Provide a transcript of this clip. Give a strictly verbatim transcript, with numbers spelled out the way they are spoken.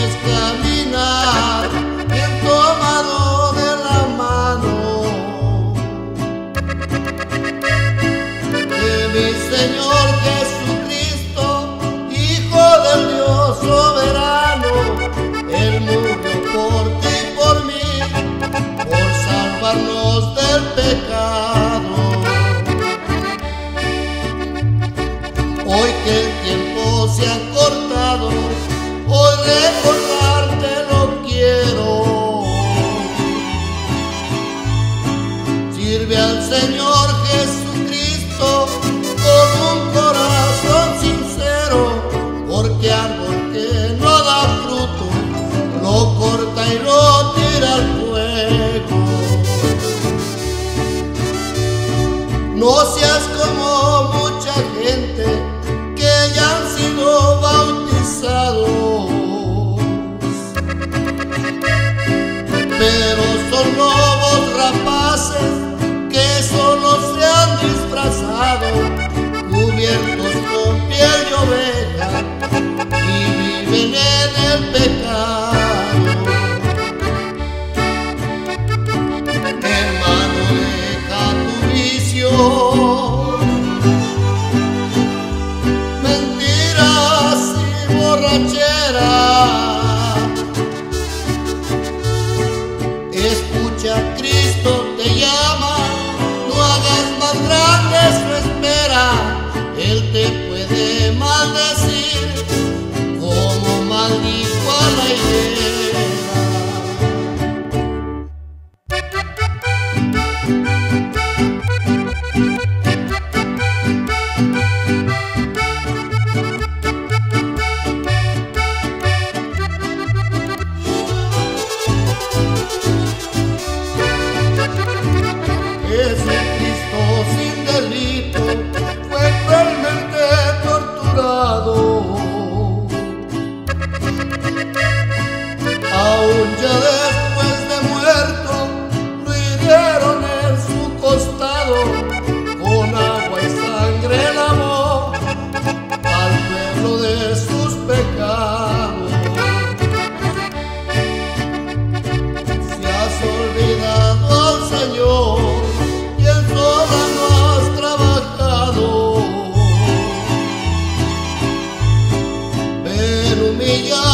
es caminar bien tomado de la mano de mi Señor Jesucristo, Hijo del Dios soberano. Él murió por ti y por mí, por salvarnos del pecado. Hoy que el tiempo se ha cortado, hoy recordarte lo quiero. Sirve al Señor Jesucristo con un corazón sincero, porque árbol que no da fruto lo corta y lo tira al fuego. No seas como mucha gente que ya han sido bautizados, pero son lobos rapaces que solo se han disfrazado, cubiertos con piel de oveja y viven en el pecado. Hermano, deja tu vicio, mentiras y borrachera. Escucha, Cristo te llama, no hagas más grande su espera. Él te puede maldecir como maldijo a la higuera. Ese Cristo sin delito fue cruelmente torturado. Aún ya después de muerto lo hirieron en su costado, con agua y sangre lavó al pueblo de sus pecados. Si has olvidado al Señor y en sola no has trabajado, ven, humilla